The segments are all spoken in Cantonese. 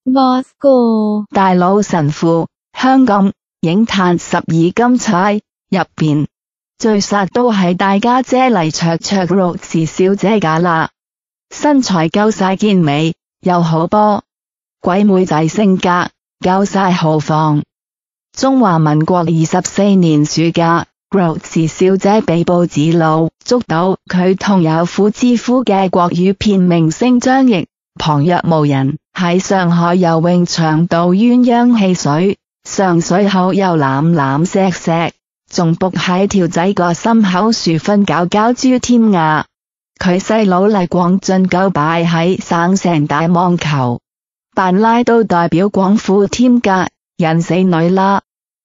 Bosco 大佬神父，香港影壇12金釵入邊，最殺都係大家姐黎卓卓 Rose 小姐㗎啦，身材夠晒健美，又好波，鬼妹仔性格，夠晒豪放。中華民國24年暑假，Rose 小姐被報紙佬捉到，佢同有婦之夫嘅國語片明星張譯旁若無人喺上海游泳場度鴛鴦戲水，上水後又攬攬錫錫，仲仆喺條仔個心口樹瞓覺覺豬添呀！佢細佬黎廣進夠擺喺省城打網球，扮拉都代表廣府添㗎，人死女啦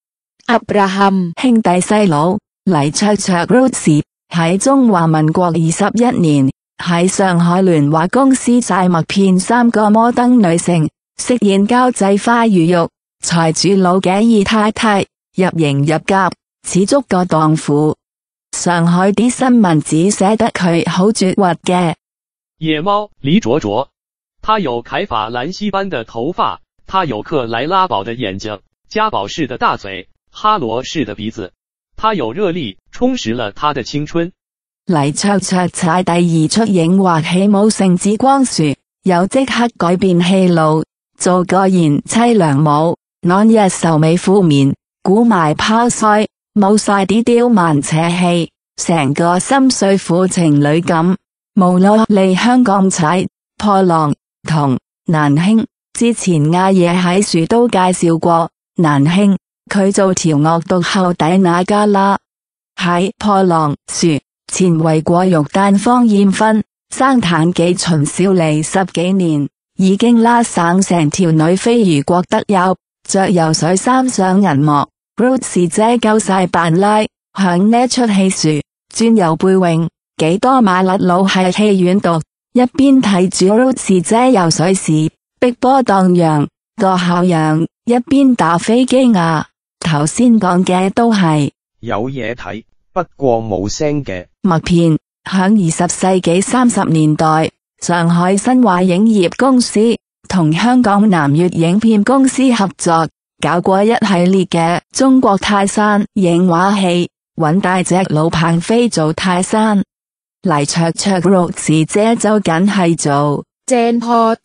！Abraham 兄弟細佬黎卓卓 Rose 喺中華民國21年喺上海聯華公司債默片3個摩登女性，飾演交際花如玉財主佬嘅二太太，入型入甲，似足個蕩婦。上海啲新聞只寫得佢好絕核嘅。 野貓黎卓卓，他有凱法蘭西般的頭髮，他有克萊拉寶的眼睛，嘉寶式的大嘴，哈羅式的鼻子，他有熱力，充實了他的青春。 黎卓卓踩第2出影或起舞聖子光樹，又即刻改變戲路，做個賢妻良母，安逸愁眉苦面，鼓埋泡腮，冇晒啲刁蠻邪氣，成個心碎苦情侶咁。無落嚟香港踩破浪同難兄，之前阿爺喺樹都介紹過，難兄佢做條惡毒後底那家啦，喺破浪樹前為過玉丹芳艷婚，生誕幾秦少離10幾年，已經拉省成條女飛如國德有，着游水衫上銀幕。Rose 姐夠晒扮拉，響呢出戲樹專游背泳，幾多馬甩佬喺戲院度，一邊睇住 Rose 姐游水時碧波蕩漾個效樣，一邊打飛機呀。頭先講嘅都係有嘢睇，不過冇聲嘅默片。響20世紀30年代，上海新華影業公司同香港南粵影片公司合作，搞過一系列嘅中國泰山影畫戲，搵大隻老彭飛做泰山，黎卓卓 Rose 姐就梗係做 Jane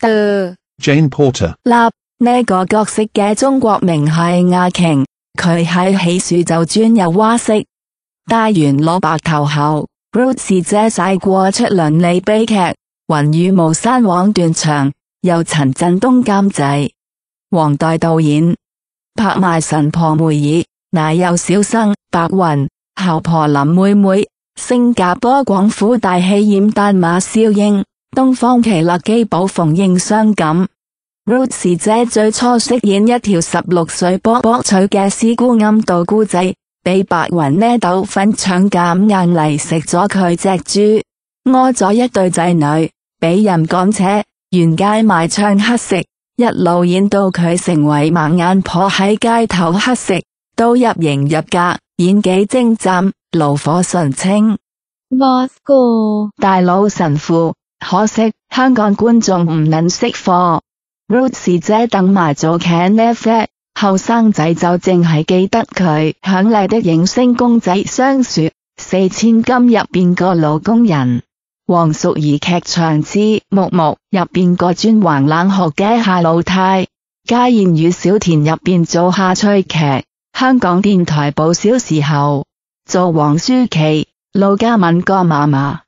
Porter 呢個角色嘅中國名係亞瓊，佢喺戲樹就專有蛙式。戴完老白頭後，Rose 姐晒過出倫理悲劇《雲雨巫山枉斷腸》，由陳振東監製，黃代導演，拍賣神婆梅爾、奶油小生白雲、姣婆林妹妹，新加坡廣府大戲演丹馬笑英，東方奇勒基寶馮應傷感。Rose 姐最初飾演一條16歲卜卜脆嘅師姑暗道姑仔，俾白雲呢豆粉腸夾硬嚟食咗佢隻豬，屙咗一對仔女，俾人趕扯，沿街賣唱乞食，一路演到佢成為盲眼婆喺街頭乞食，都入型入格，演技精湛，爐火純青。 Bosco 大佬神父，可惜香港觀眾唔能識貨。Rose 姐等埋做劇呢啡，後生仔就淨係記得佢響麗的影星公仔雙雪4000金入邊個老工人，黃淑儀劇場之木木入邊個專橫冷酷嘅夏老太，家燕與小田入邊做夏趣劇，香港電台報銷時候做黃舒淇、陸家敏個嫲嫲。